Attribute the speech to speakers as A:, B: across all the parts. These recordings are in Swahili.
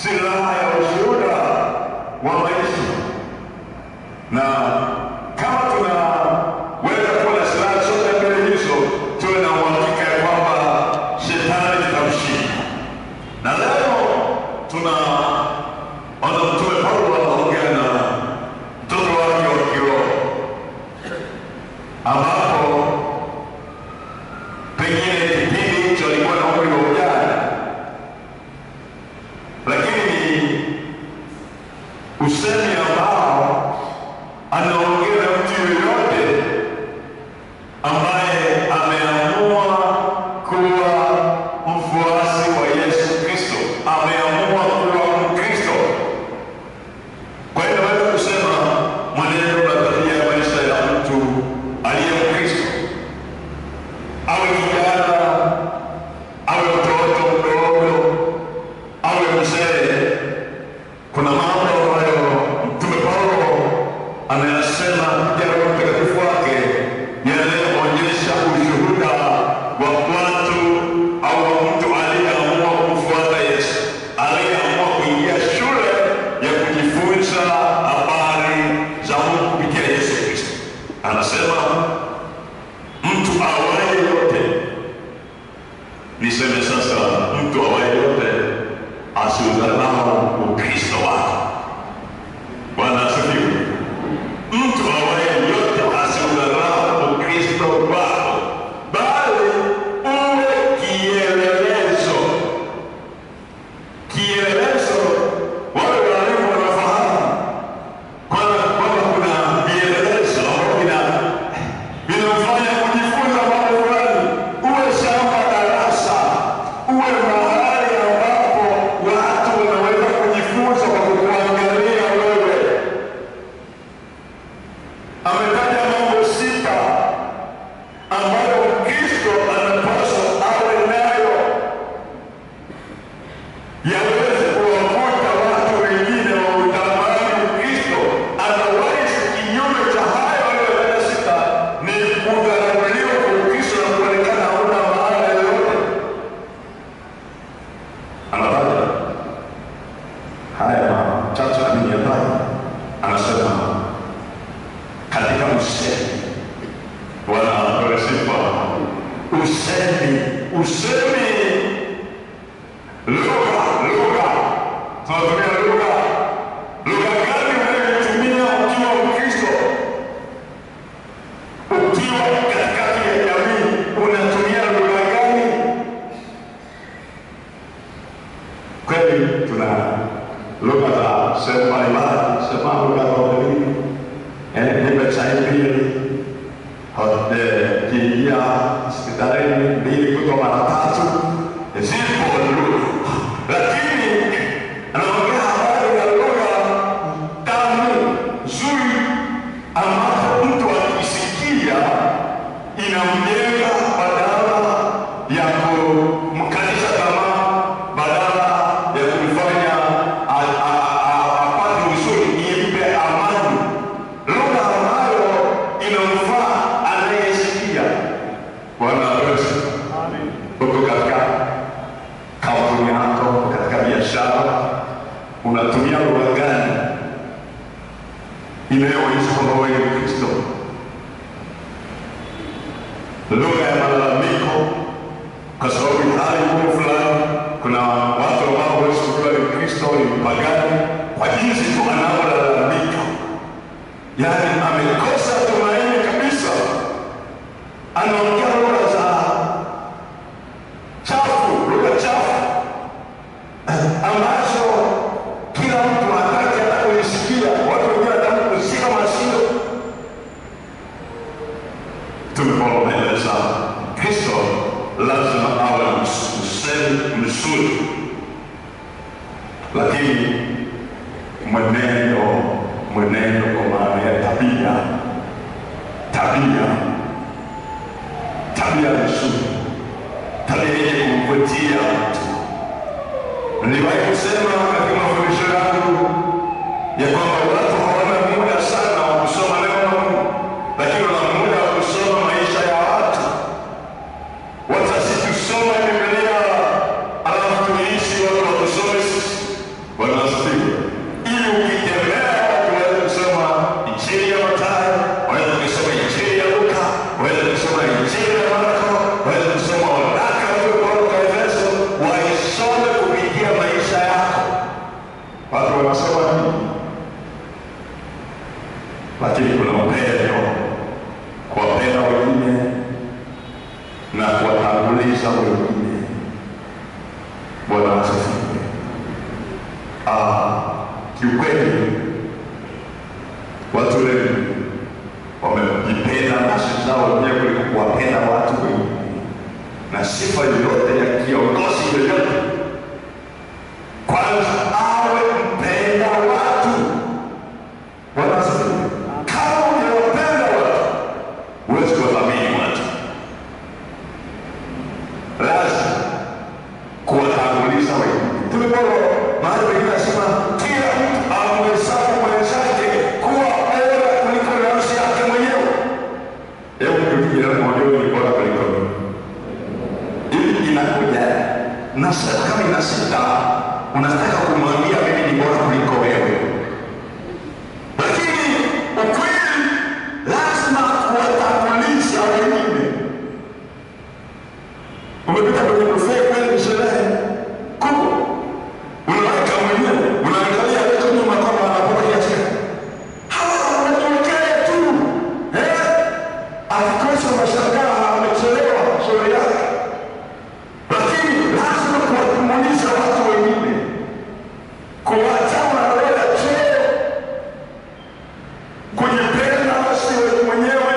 A: silaha ya ushuhuda wa maisha. Na kama tunaweza kuwa na silaha zote mbele hizo, tuwe na uhakika ya kwamba shetani tutamshinda. Na leo tunaona Mtume Paulo anaongea na mtoto wake wa kiroho, ambapo pengine kipindi hicho alikuwa na umri wa ujana, lakini usemi ambao anaongea na mtu yoyote ambaye ameamua kuwa mfuasi wa Yesu Kristo, ameamua kuwa Mkristo. Kwa hiyo naweza kusema mwenendo na tabia ya maisha ya mtu aliye Mkristo, awe kijana, awe mtoto mdogo, awe mzee, kuna mambo ambayo Mtume Paulo anayasema kupitia Roho Mtakatifu wake yanayoonyesha ushuhuda wa watu au wa mtu aliyeamua kumfuata Yesu, aliyeamua kuingia shule ya kujifunza habari za Mungu kupitia Yesu Kristo. Anasema mtu awaye yote, niseme sasa, mtu awaye yote asiudharau Ukristo wako. Bwana asifiwe. Mtu awaye yote asiudharau Ukristo wako, bali uwe kielelezo. Kielelezo, wale walimu wanafahamu kwamba kuna vielelezo ambavyo vinafanya kujifunza mambo fulani. Uwe shamba darasa, uwe mahali ambapo watu wanaweza kujifunza kwa kukuangalia wewe. Ametaja mambo 6 ambayo Kristo anapaswa awe nayo yaweze kuwavuta watu wengine wa utamani Kristo. Otherwise, kinyume cha hayo aliyoyasema ni kudharauliwa kwa Kristo na kuonekana hauna maana yoyote. Anataja haya machache aliyataja, anasema katika usemi, Bwana apewe sifa. Usemi, lugha, tunatumia lugha gani unayotumia ukiwa Mkristo? Ukiwa katikati ya jamii, unatumia lugha gani? Kweli tuna lugha za sehemu mbalimbali, sema lugha za ulimwengu, nimechaimbili kiingia hospitalini 2 kutoka 3, zipo lugha. Lakini anaongea habari ya lugha tamu, nzuri, ambapo mtu akisikia inamjenga badala ya kumkalisha tamaa, badala ya kumfanya apate uzuri, impe amani. Lugha ambayo inamfaa anayesikia. Bwana asifiwe. Amen. Uko katika kampuni yako, katika biashara, unatumia lugha gani inayoonyesha kwamba wewe ni Kristo? Lugha ya malalamiko, kwa sababu hali ngumu fulani. Kuna watu ambao hawezi kujua ni Kristo, ni mpagani, kwa jinsi tu anavyolalamika. Yaani amekosa tumaini kabisa. Anaongea lugha za chafu, lugha chafu ambazo kila mtu hataki hata kuisikia. Watu wengine hataki kusikia masikio. Tumeeleza Kristo lazima awe msemi mzuri, lakini mwenendo kwa maana ya tabia nzuri, tabia yenye kumvutia mtu. Niliwahi kusema katika mafundisho yangu ya kwamba watu hawana muda sana wa kusoma neno la Mungu, lakini wana muda wa kusoma maisha ya watu. Wacha sisi tusome Biblia alafu tuishi watu wa kusoma sisi. upendo, kuwapenda wengine na kuwatanguliza wengine. Bwana asifiwe. Kiukweli watu wengi wamejipenda nafsi zao wenyewe kuliko kuwapenda watu wengine. Na sifa yoyote ya kiongozi yoyote, kwanza awe mpenda watu. Bwana asifiwe. Kama unawapenda watu, huwezi kuwadhamini watu. Lazima kuwatanguliza wengine. Tumepona mahali wengine nasema kila mtu amhesabu mwenzake kuwa bora kuliko nafsi yake mwenyewe. Hebu tukiona mmoja ni bora kuliko mimi. Ili inakuja na kama inasita, unataka kumwambia mimi ni bora kuliko wewe. Lakini ukweli lazima kuwatanguliza wengine. Umepita kwenye buffet kweli sherehe kubwa, unaweka mwenyewe, unaangalia watu nyuma kama wanapokea chakula. Hawa wanatokea tu, akikosa mashangaa amechelewa shauri yake. Lakini lazima kuwatanguliza watu wengine, kuwachana wala cheo, kujipenda wewe mwenyewe.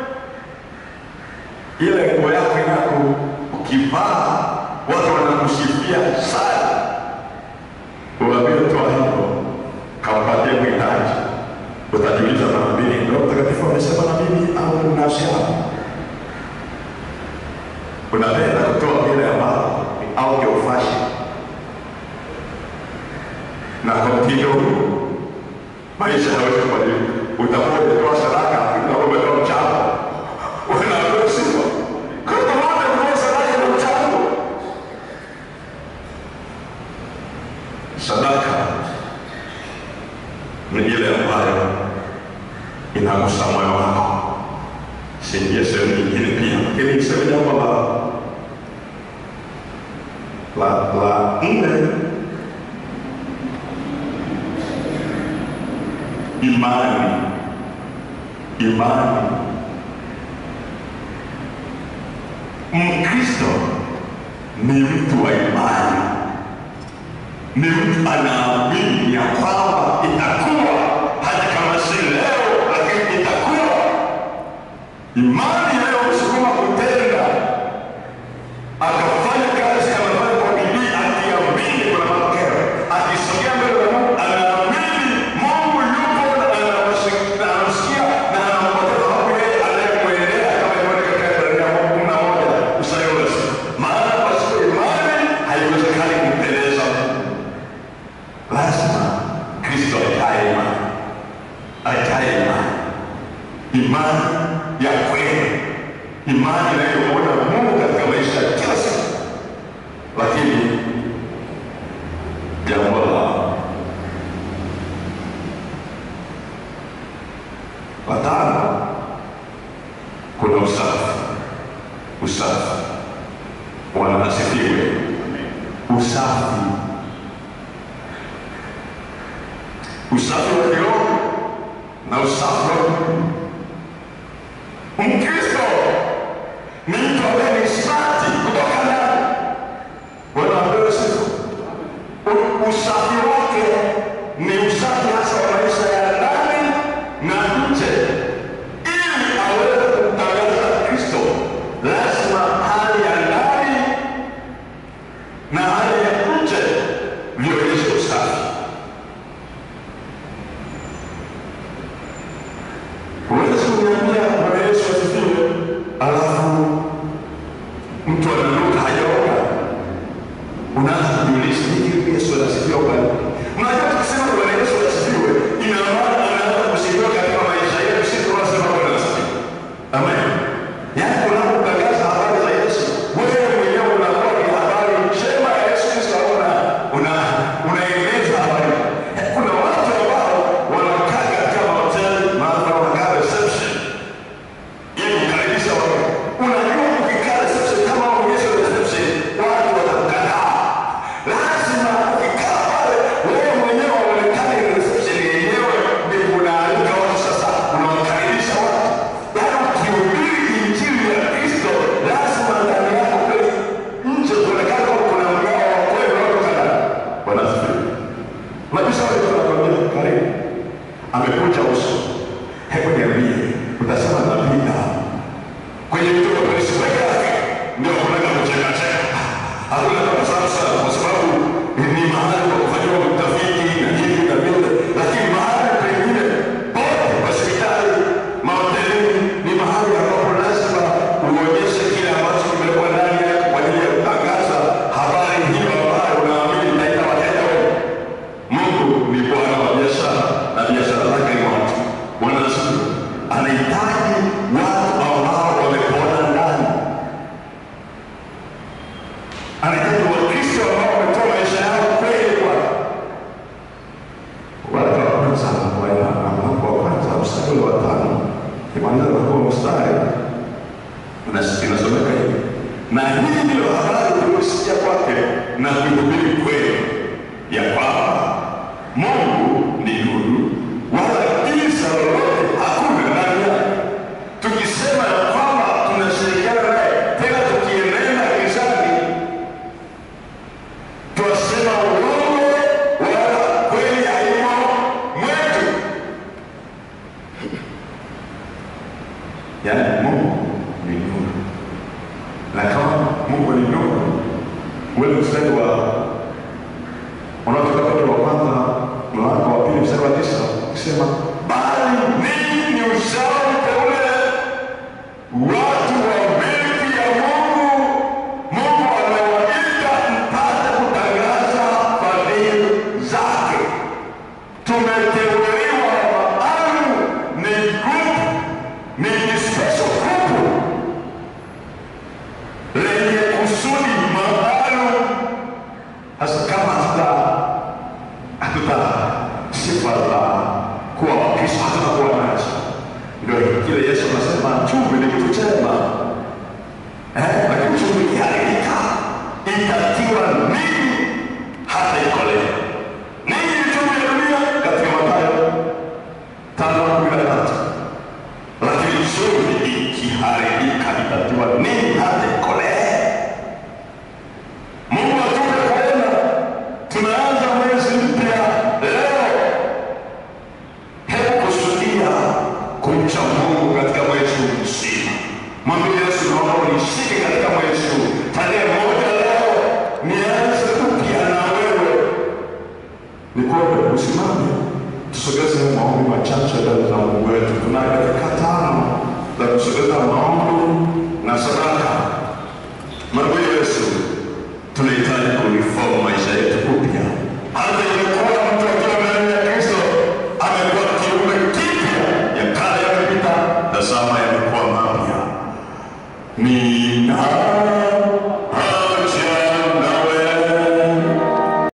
A: Ile nguo yako yako ukivaa watu wanakusifia sana, unaambia toa hivyo kampatie mhitaji. Utajiuliza mara mbili, Roho Mtakatifu amesema na mimi au nafsi yako? Unapenda kutoa vile ambao au kwa ufashi na kwa mtindo maisha hawezi kubadilika. Utakuwa umetoa sadaka, utakuwa umetoa mchango, unapewa sifa. Kama wote kwa sadaka na mchango, sadaka ni ile ambayo inagusa moyo wako. Siingie sehemu nyingine pia, lakini niseme jambo la nne, imani. Mkristo ni mtu wa imani, ni mtu anaamini ya kwamba itakuwa, hata kama si leo, lakini itakuwa. Imani leo msukuma kutenda, akafanya kazi ambayo kwa bidii, akiamini kuna matokeo, akisogea mbele za Mungu, anaamini Mungu yupo na anamsikia na anampoteza hapo yeye anayemwendea, kama ilivyo katika Ibrania 11 mstari wa 6. Maana pasipo imani haiwezekani kumpendeza Mungu. Lazima Kristo ajae imani ya kweli, imani inayomwona Mungu katika maisha ya kila siku. Lakini jambo la tano, kuna usafi. Bwana asifiwe. Usafi wa kiroho na usafi wa mwili. Mkristo ni mtu ambaye ni safi kutoka ndani. Bwana apewe sifa. Usafi wake ni usafi hasa wa maisha ya ndani na nje. Ili aweze kumtangaza Kristo, lazima hali ya ndani na hali ya nje vionyeshe usafi. Huwezi kuniambia Bwana Yesu asifiwe, alafu mtu ananuka hajaoga. Unaanza kujiuliza, hivi Yesu asifiwe kwani? Unajua tukisema Bwana Yesu asifiwe, Unajua wale tunakwambia karibu. Amekuja uso. Hebu niambie, utasema napita. Kwenye mtu wa polisi peke yake ndio unaanza kucheka cheka. Hakuna kwa sasa kwa sababu ni mahali pa kufanya utafiti na nini na vile, lakini mahali pengine pote hospitali, mahoteli ni mahali ambapo lazima uonyeshe kile ambacho kimekuwa ndani yako kwa ajili ya kutangaza habari hiyo ambayo unaamini itaita wateja wengi. Mungu ni Bwana wa biashara na biashara zake ni watu. Bwana asifiwe. Anahitaji watu ambao wamepona ndani. Anahitaji Wakristo ambao wametoa maisha yao kweli kwa watu wa kwanza wa kwanza mstari wa 5. Kimaneno kwa mstari inasomeka hivi. Na hii ndio habari tuliyosikia kwake na kuhubiri kweli ya kwamba Mungu ni nuru wala giza lolote hakuna ndani yake. Tukisema ya kwamba tunashirikiana naye, tena tukienenda gizani, twasema uongo wala kweli haimo mwetu. Yaani Mungu ni nuru. Na kama Mungu ni nuru, ule mstari wa unatoka wa kwanza mlango wa 2 mstari wa 9 kusema bali ninyi ni uzao mteule, watu wa milki ya Mungu. Mungu amewaita mpate kutangaza fadhili zake. Tumeteuliwa maalum, ni group, ni special group lenye kusudi maalum. Hasa kama hatuta sifa za kuwa Wakristo, hatutakuwa nacho. Ndio kile Yesu anasema chumvi ni kitu chema, lakini chumvi ikiharibika itatiwa nini hata ikole. Nini ni chumvi ya dunia katika Mathayo 5:13. Lakini chumvi ikiharibika itatiwa nini hata ikole. Mungu atupe kwenda. Tunaanza mwezi mpya leo. Hebu kusudia kumcha Mungu katika mwezi huu mzima. Mwambie Yesu, naomba unishike katika mwezi huu. Tarehe 1 leo nianze upya na wewe. Nikuombe usimame. Tusogeze maombi machache mbele za Mungu wetu. Tunayo dakika 5 za kusogeza maombi na sadaka.